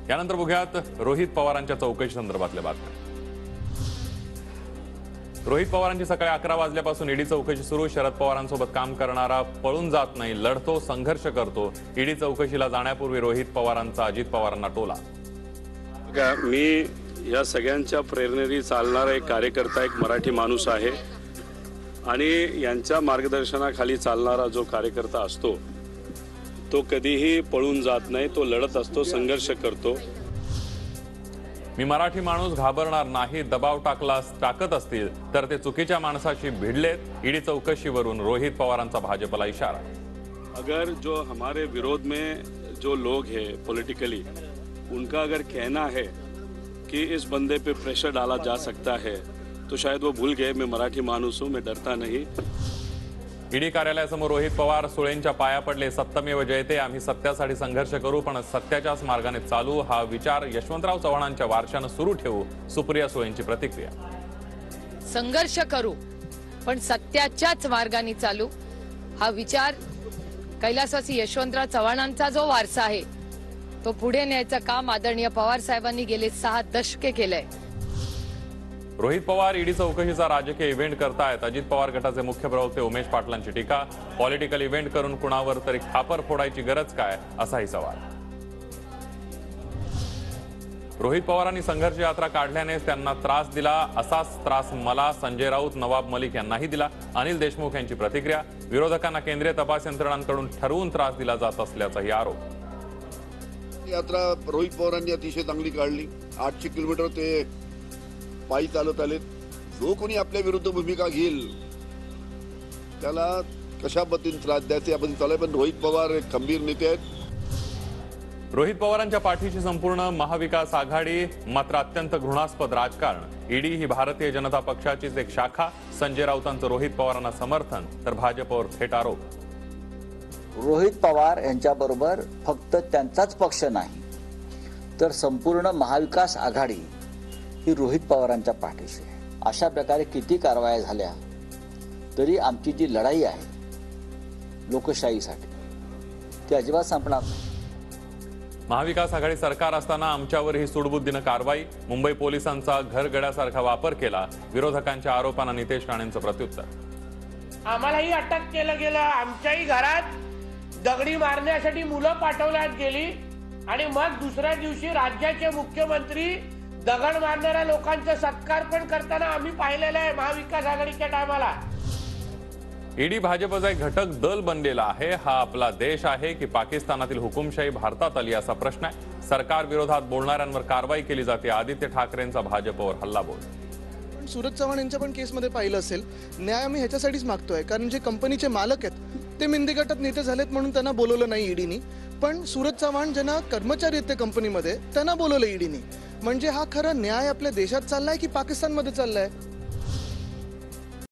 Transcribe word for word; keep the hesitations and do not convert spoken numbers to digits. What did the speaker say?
यानंतर बघूयात रोहित पवारांच्या चौकशी संदर्भातल्या बातम्या। रोहित पवारांची सकाळी अकरा वाजल्यापासून ईडी चौकशी सुरू। शरद पवारांसोबत काम करणारा पळून जात नाही, लढतो, संघर्ष करतो। ईडी चौकशीला जाण्यापूर्वी रोहित पवारांचा अजित पवारांना टोला। मी या सगळ्यांच्या प्रेरणेने चालणारा एक कार्यकर्ता, एक मराठी माणूस आहे आणि यांच्या मार्गदर्शनाखाली चालणारा जो कार्यकर्ता असतो तो कधीही पळून जात नाही, तो लढत असतो, संघर्ष करतो। मी मराठी माणूस घाबरणार नाही, दबाव टाकला टाकत असतील तर ते चुकीच्या माणसाशी भिडलेत। ईडी चौकशीवरून रोहित पवारांचा भाजपला इशारा। अगर जो हमारे विरोध में जो लोग हैं पॉलिटिकली, उनका अगर कहना है कि इस बंदे पे प्रेशर डाला जा सकता है तो शायद वो भूल गए मैं मराठी माणूस हूं, मैं डरता नहीं। ईडी कार्यालयासमोर रोहित पवार सुळेंच्या पाया पडले। सत्यमेव जयते, आम्ही सत्यासाठी संघर्ष करू पण सत्याच्याच मार्गाने चालू, हा विचार यशवंतराव चव्हाणांच्या वारशाने सुरू ठेवू। सुप्रिया सुळेंची प्रतिक्रिया। संघर्ष करू पण सत्याच्याच मार्गाने चालू, हा विचार कैलासवासी यशवंतराव चव्हाणांचा जो वारसा आहे तो पुढे न्यायचं काम आदरणीय पवार साहेबांनी गेले सहा दशके केलंय। रोहित पवार ईडी चौकशीचा राजकीय इव्हेंट करतायत। अजित पवार गटाचे मुख्य प्रवक्ते उमेश पाटलांची टीका। पॉलिटिकल इव्हेंट करून कुणावर तरी खापर फोडायची गरज काय, असाही सवाल। रोहित पवारांनी संघर्ष यात्रा काढल्यानेच त्यांना त्रास दिला, असाच त्रास मला, संजय राऊत, नवाब मलिक यांनाही दिला। अनिल देशमुख यांची प्रतिक्रिया। विरोधकांना केंद्रीय तपास यंत्रणांकडून ठरवून त्रास दिला जात असल्याचाही आरोप। यात्रा रोहित पवारांनी अतिशय चांगली काढली। आठशे किलोमीटर ते पायी चालत आले। जो कोणी आपल्या विरुद्ध भूमिका घेईल त्याला कशा पद्धतीने त्रास द्यायचे आपण चालू, पण रोहित पवार एक खंबीर नेते आहेत। रोहित पवारांच्या पाठीची संपूर्ण महाविकास आघाडी, मात्र अत्यंत घृणास्पद राजकारण। ईडी ही भारतीय जनता पक्षाचीच एक शाखा। संजय राऊतांचं रोहित पवारांना समर्थन तर भाजपवर थेट आरोप। रोहित पवार यांच्याबरोबर फक्त त्यांचाच पक्ष नाही तर संपूर्ण महाविकास आघाडी ही रोहित पवारांच्या पाठीशी आहे। अशा प्रकारे किती कारवाया झाल्या तरी आमची जी लढाई आहे लोकशाहीसाठी ती अजिबात संपणार नाही। महाविकास आघाडी सरकार असताना आमच्यावर ही सूडबुद्धीनं कारवाई। मुंबई पोलिसांचा घरगड्यासारखा वापर केला। विरोधकांच्या आरोपांना नितेश राणेंचं प्रत्युत्तर। आम्हालाही अटक केलं गेलं, आमच्याही घरात दगडी मारण्यासाठी मुलं पाठवण्यात गेली आणि मग दुसऱ्या दिवशी राज्याचे मुख्यमंत्री दगड मारणाऱ्या लोकांचा सत्कार पण करताना आम्ही पाहिलेलं आहे महाविकास आघाडीच्या टायमाला। ईडी भाजपचा एक घटक दल बनलेला आहे। हा आपला देश आहे की पाकिस्तानातील हुकुमशाही भारतात आली, असा प्रश्न आहे। सरकार विरोधात बोलणाऱ्यांवर कारवाई केली जाते। आदित्य ठाकरेंचा भाजपवर हल्लाबोल। सूरज चव्हाण यांच्या पण केसमध्ये पाहिलं असेल, न्याय आम्ही ह्याच्यासाठीच मागतोय कारण जे कंपनीचे मालक आहेत ते मिंदी गटात नेते झालेत म्हणून त्यांना बोलवलं नाही ईडीनी, पण सूरज चव्हाण ज्यांना कर्मचारी आहेत त्या कंपनीमध्ये त्यांना बोलवलं ईडीनी। म्हणजे हा खरा न्याय आपल्या देशात चाललाय की पाकिस्तानमध्ये चाललाय?